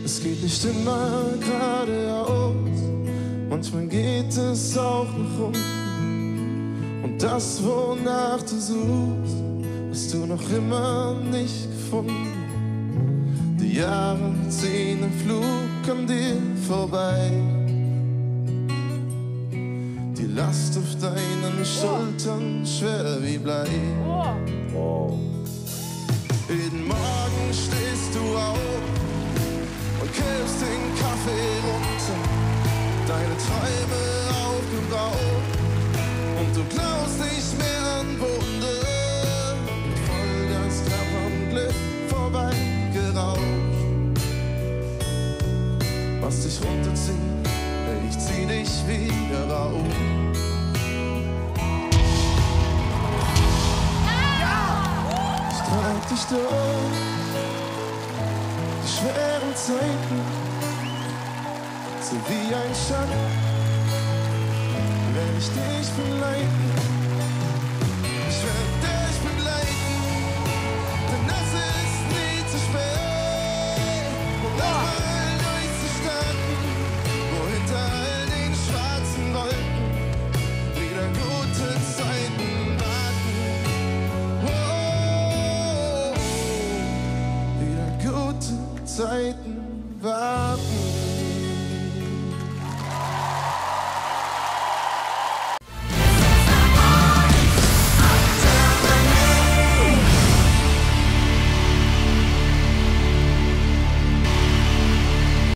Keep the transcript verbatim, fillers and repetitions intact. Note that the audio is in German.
Es geht nicht immer geradeaus, manchmal geht es auch nach unten. Und das, wonach du suchst, hast du noch immer nicht gefunden. Die Jahre ziehen im Flug an dir vorbei. Die Last auf deinen Schultern schwer wie Blei. Jeden Morgen stehst du auf und kippst den Kaffee runter. Deine Träume aufgebraucht und du glaubst nicht mehr an Wunder. Mit Vollgas knapp am Glück vorbeigerauscht. Was dich runterzieht, ich zieh dich wieder rauf. Ich trag dich durch die schweren Zeiten, so wie ein Schatten, werde ich dich begleiten.